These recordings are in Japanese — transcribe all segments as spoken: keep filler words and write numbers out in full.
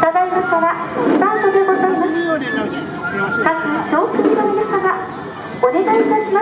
ただいまからスタートでございます。各乗組の皆様、お願いいたします。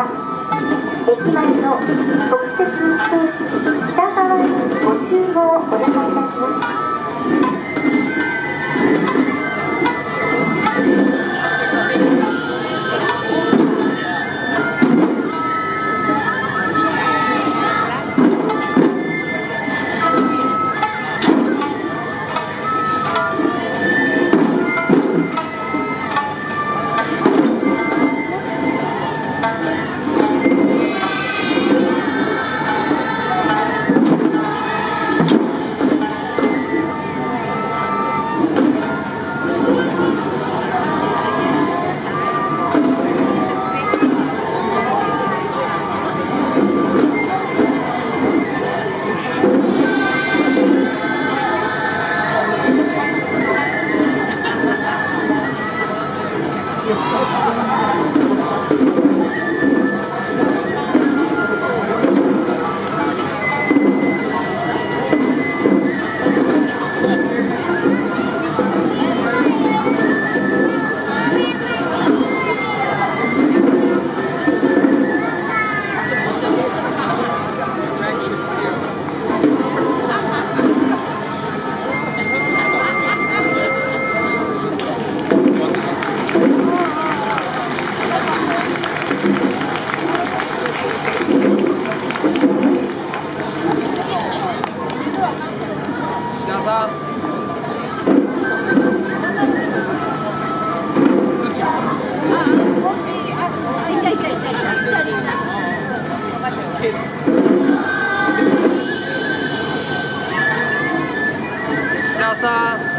は駅前の特設ステージ北側にご集合お願いいたします。 石田さん。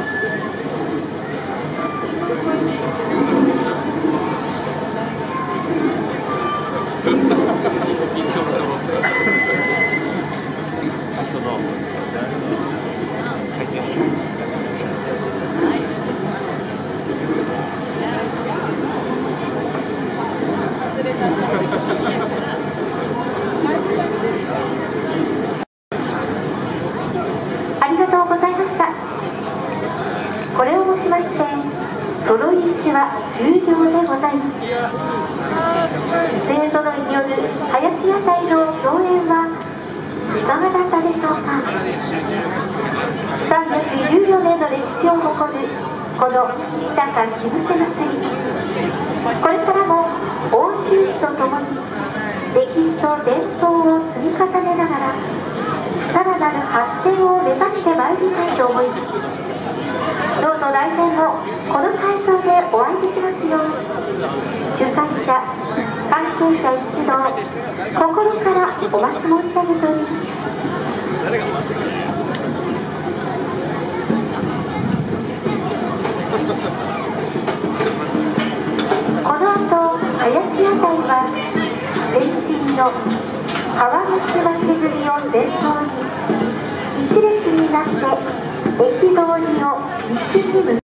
ありがとうございました。これをもちまして、揃い市は終了でございます。勢ぞろいによる林屋台の共演はいかがだったでしょうか。さんびゃくじゅうよねんの歴史を誇るこの日高木伏祭り、これからも奥州市とともに歴史と伝統を積み重ねながらさらなる発展を目指してまいりたいと思います。どうぞ来年もこの会場でお会いできますよう、主催者、関係者一同心からお待ち申し上げております。この後、林屋台は先人の川口町組を先頭に一列になって駅通りを西に向かいます。